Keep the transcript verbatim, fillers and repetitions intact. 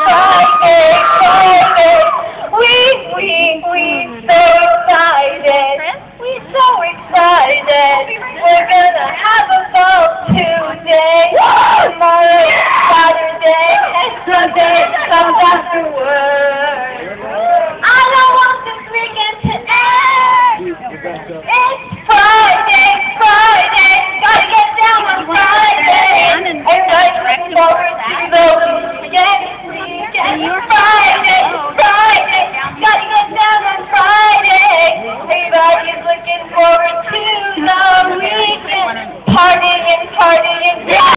Friday, Friday. We, we, we so excited. We so excited. We're gonna have a ball today. Tomorrow is Saturday, and Sunday comes afterwards. I don't want this weekend to end. It's Friday, Friday. Gotta get down on Friday. Everybody's looking forward to the weekend. Friday, Friday. Gotta get down on Friday. Everybody's looking forward to the weekend. Partying, partying, yeah.